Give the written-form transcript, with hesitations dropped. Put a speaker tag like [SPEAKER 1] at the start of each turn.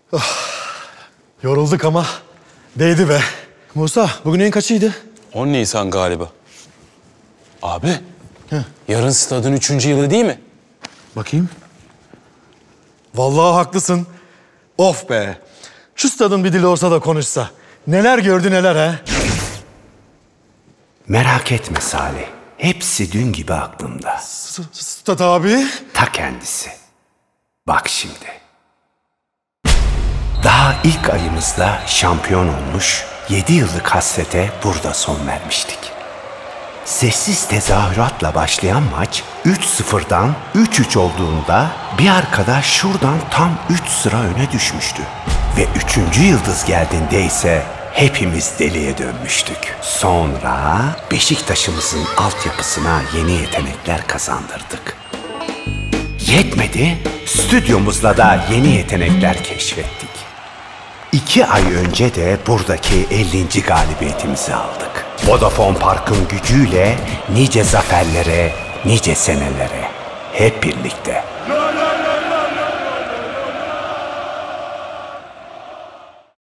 [SPEAKER 1] Yorulduk ama değdi be. Musa, bugün en kaçıydı?
[SPEAKER 2] 10 Nisan galiba. Abi,
[SPEAKER 1] Heh.
[SPEAKER 2] yarın stadın 3. yılı değil mi?
[SPEAKER 1] Bakayım. Vallahi haklısın. Of be. Şu stadın bir dili olsa da konuşsa. Neler gördü neler ha?
[SPEAKER 3] Merak etme Salih. Hepsi dün gibi aklımda.
[SPEAKER 1] Stad abi.
[SPEAKER 3] Ta kendisi. Bak şimdi. Daha ilk ayımızda şampiyon olmuş, 7 yıllık hasrete burada son vermiştik. Sessiz tezahüratla başlayan maç 3-0'dan 3-3 olduğunda bir arkadaş şuradan tam 3 sıra öne düşmüştü. Ve 3. yıldız geldiğinde ise hepimiz deliye dönmüştük. Sonra Beşiktaş'ımızın altyapısına yeni yetenekler kazandırdık. Yetmedi, stüdyomuzla da yeni yetenekler keşfettik. 2 ay önce de buradaki 50. galibiyetimizi aldık. Vodafone Park'ın gücüyle nice zaferlere, nice senelere hep birlikte.